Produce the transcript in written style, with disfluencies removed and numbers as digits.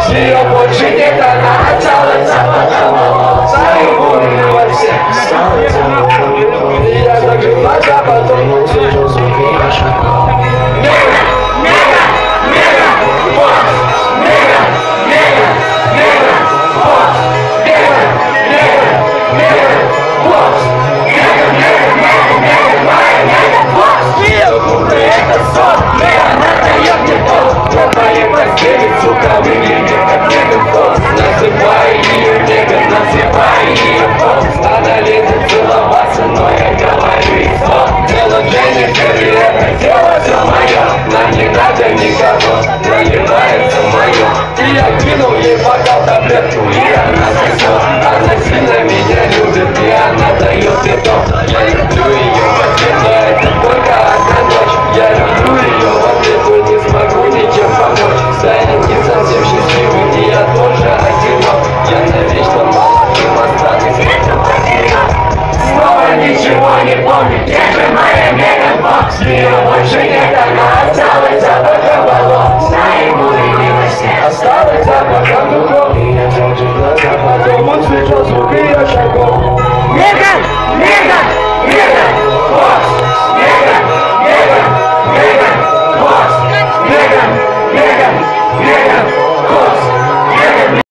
Ее больше нет, она осталась западного. Знаю, во всех. Я закрыл глаза, потом услышал звуки ее шагов. Сука, выглядит как мегафон. Называй ее мега, называй ее босс. Она лезет целоваться, но я говорю и стоп. Дело Дженнифер, и это дело все мое. Нам не надо никого, наливается мое. И я кинул ей бокал, таблетку, и она сосет. Она сильно меня любит, и она дает питон. Я люблю ее в ответ, но это только одна ночь. Я люблю ее в ответ, но не смогу ничем помочь. Да я не совсем счастливый, и я тоже одинок. Я навечно молодым останусь, это потерял. Снова ничего не помню, где же моя мегабокс? Ее больше нет, она осталась запахом волос. Наяву или во сне осталась запахом духов. И я закрыл глаза, потом услышал звук ее шагов. Мега! Мега! Мега!